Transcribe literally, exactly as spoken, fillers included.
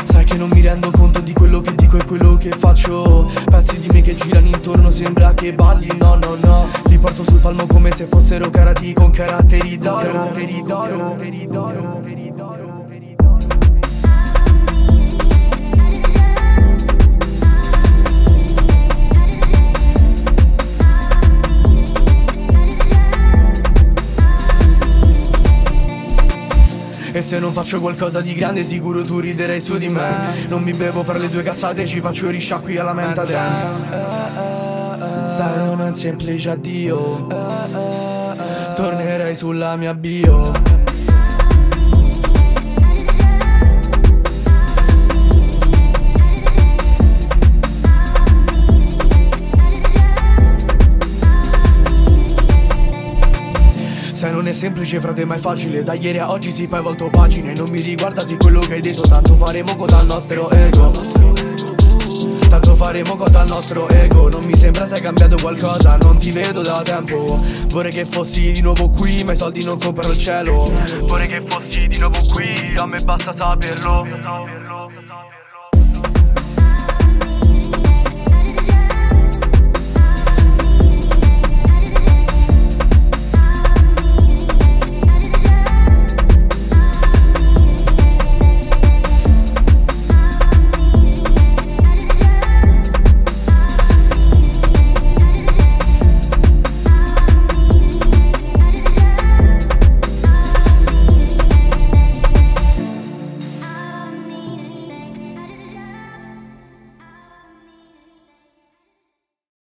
Sai che non mi rendo conto di quello che dico e quello che faccio. Pezzi di me che girano intorno, sembra che balli, no no no. Li porto sul palmo come se fossero karati con caratteri d'oro. Caratteri d'oro, caratteri d'oro, caratteri d'oro. E se non faccio qualcosa di grande sicuro tu riderai su di me. Non mi bevo fra le due cazzate, ci faccio i risciacqui alla menta dentro. Sai non è un semplice addio, tornerai sulla mia bio. Sai non è semplice frate ma è facile. Da ieri a oggi si poi volto pagine. Non mi riguarda sì quello che hai detto. Tanto faremo con il nostro ego. Tanto faremo con il nostro ego. Non mi sembra sei cambiato qualcosa. Non ti vedo da tempo. Vorrei che fossi di nuovo qui ma i soldi non comprano il cielo. Vorrei che fossi di nuovo qui, a me basta saperlo.